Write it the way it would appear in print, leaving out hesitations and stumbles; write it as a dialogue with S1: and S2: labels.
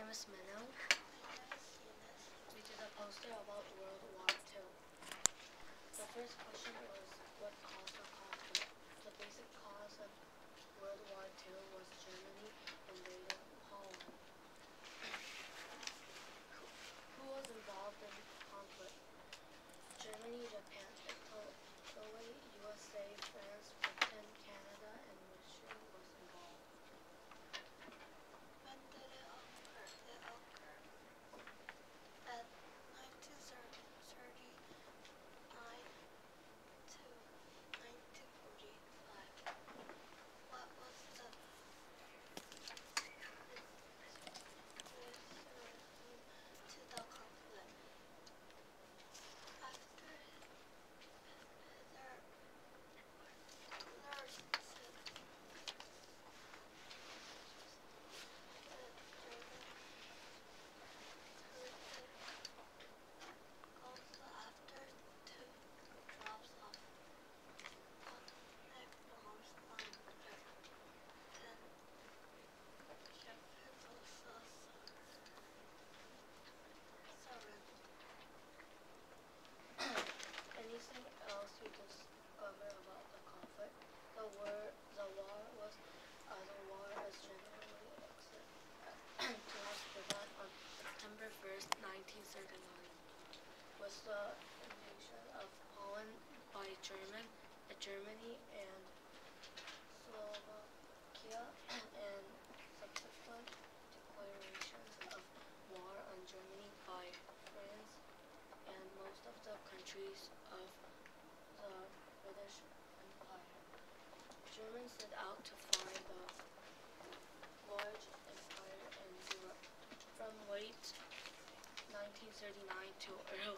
S1: is Manu, which is a poster about World War II. The first question was, what caused the conflict? The basic cause of World War II was Germany invading Poland. Who was involved in the conflict? Germany, Japan, Italy, USA, France, Britain, Canada, and Russia was involved.
S2: When did it occur? It occurred at 1939 to 1945. What was the reason to the conflict? After Hitler said also after two drops of atomic bombs on Earth, then Japan also surrendered.
S1: Anything else you discover about the conflict? The war is generally accepted to have begun on September 1st, 1939, with the invasion of Poland by Germany and Slovakia, and subsequent declarations of war on Germany by France and most of the countries of the British Empire. Germans set out to find the large empire in Europe. From late 1939 to early